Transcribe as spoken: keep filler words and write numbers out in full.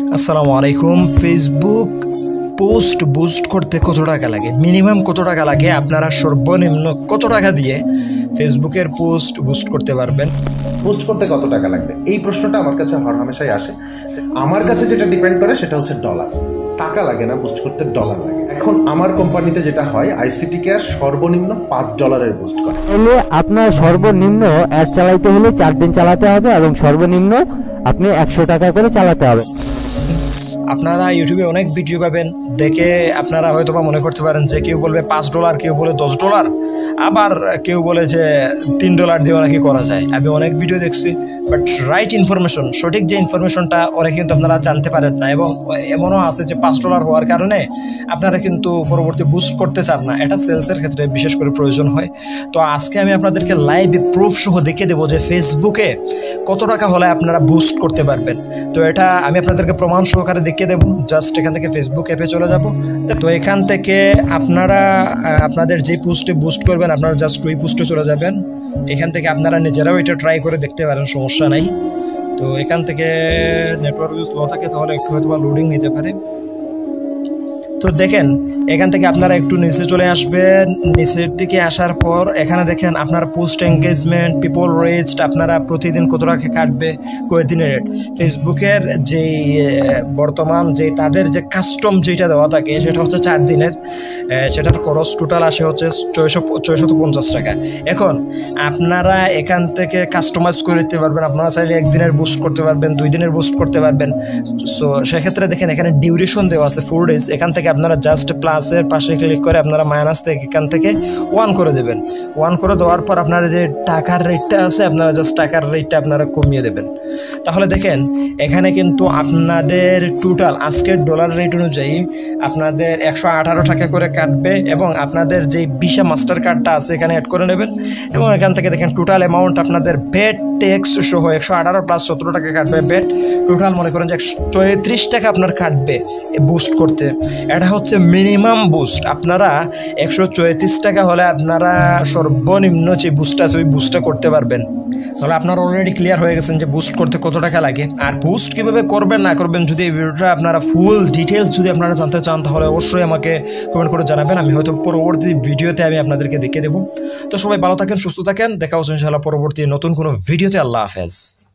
আসসালামু আলাইকুম। Facebook post boost করতে কত টাকা লাগে, মিনিমাম কত টাকা লাগে, আপনারা সর্বনিম্ন কত টাকা দিয়ে ফেসবুকের পোস্ট বুস্ট করতে পারবেন? পোস্ট করতে কত টাকা লাগবে, এই প্রশ্নটা আমার কাছে হরহামেশাই আসে। আমার কাছে যেটা ডিপেন্ড করে সেটা হচ্ছে ডলার। টাকা লাগে না, বুস্ট করতে ডলার লাগে। এখন আমার কোম্পানিতে যেটা হয়, আইসিটি কেয়ার সর্বনিম্ন পাঁচ ডলারের বুস্ট করে। তাহলে আপনার সর্বনিম্ন অ্যাড চালাইতে হলে চার দিন চালাতে হবে এবং সর্বনিম্ন আপনি একশো টাকা করে চালাতে হবে। আপনারা ইউটিউবে অনেক ভিডিও পাবেন, দেখে আপনারা হয়তো বা মনে করতে পারেন যে কেউ বলবে পাঁচ ডলার, কেউ বলে দশ ডলার, আবার কেউ বলে যে তিন ডলার দিয়েও নাকি করা যায়। আমি অনেক ভিডিও দেখছি, বাট রাইট ইনফরমেশন, সঠিক যে ইনফরমেশনটা অনেক কিন্তু আপনারা জানতে পারেন না, এবং এমনও আছে যে পাঁচ ডলার হওয়ার কারণে আপনারা কিন্তু পরবর্তী বুস্ট করতে চান না। এটা সেলসের ক্ষেত্রে বিশেষ করে প্রয়োজন হয়। তো আজকে আমি আপনাদেরকে লাইভ প্রুফ সহ দেখিয়ে দেবো যে ফেসবুকে কত টাকা হলে আপনারা বুস্ট করতে পারবেন। তো এটা আমি আপনাদেরকে প্রমাণ সহকারে দেখিয়ে দেবো। জাস্ট এখান থেকে ফেসবুক অ্যাপে চলে যাব। তো এখান থেকে আপনারা আপনাদের যে পোস্টে বুস্ট করবেন, আপনারা জাস্ট ওই পোস্টে চলে যাবেন। এখান থেকে আপনারা নিজেরাও এটা ট্রাই করে দেখতে পারেন, সমস্যা নাই। তো এখান থেকে নেটওয়ার্ক যদি স্লো থাকে তাহলে একটু হয়তো বা লোডিং নিতে পারে। তো দেখেন, এখান থেকে আপনারা একটু নিচে চলে আসবেন। নিচের দিকে আসার পর এখানে দেখেন আপনার পোস্ট এঙ্গেজমেন্ট, পিপল রিচড, আপনারা প্রতিদিন কত টাকা কাটবে, কয়েকদিনের রেট। ফেসবুকের যেই বর্তমান যে তাদের যে কাস্টম যেটা দেওয়া থাকে সেটা হচ্ছে চার দিনের, সেটার খরচ টোটাল আসে হচ্ছে ছয়শো ছয়শত পঞ্চাশ টাকা। এখন আপনারা এখান থেকে কাস্টমাইজ করে দিতে পারবেন। আপনারা চাইলে একদিনের বুস্ট করতে পারবেন, দুই দিনের বুস্ট করতে পারবেন। সো সেক্ষেত্রে দেখেন এখানে ডিউরেশন দেওয়া আছে ফোর ডেজ। এখান থেকে আপনারা জাস্ট প্লাসের পাশে ক্লিক করে আপনারা মাইনাস থেকে এখান থেকে ওয়ান করে দেবেন। ওয়ান করে দেওয়ার পর আপনারা যে টাকার রেটটা আছে, আপনারা জাস্ট টাকার রেটটা আপনারা কমিয়ে দেবেন। তাহলে দেখেন এখানে কিন্তু আপনাদের টোটাল আজকের ডলার রেট অনুযায়ী আপনাদের একশো আঠারো টাকা করে কাটবে, এবং আপনাদের যে ভিসা মাস্টার কার্ডটা আছে এখানে অ্যাড করে নেবেন। এবং এখান থেকে দেখেন টোটাল অ্যামাউন্ট আপনাদের ভ্যাট ট্যাক্স সহ একশো আঠারো প্লাস সতেরো টাকা কাটবে ভ্যাট। টোটাল মনে করেন যে একশো চৌত্রিশ টাকা আপনার কাটবে বুস্ট করতে। এটা হচ্ছে মিনিমাম বুস্ট। আপনারা একশো চৌত্রিশ টাকা হলে আপনারা সর্বনিম্ন যে বুস্টটা আছে ওই বুস্টটা করতে পারবেন। তাহলে আপনারা অলরেডি ক্লিয়ার হয়ে গেছেন যে বুস্ট করতে কত টাকা লাগে। আর বুস্ট কীভাবে করবেন না করবেন, যদি এই ভিডিওটা আপনারা ফুল ডিটেলস যদি আপনারা জানতে চান তাহলে অবশ্যই আমাকে কমেন্ট করে জানাবেন। আমি হয়তো পরবর্তী ভিডিওতে আমি আপনাদেরকে দেখিয়ে দেবো। তো সবাই ভালো থাকেন, সুস্থ থাকেন, দেখা হচ্ছে ইনশাআল্লাহ পরবর্তী নতুন কোনো ভিডিওতে। আল্লাহ হাফেজ।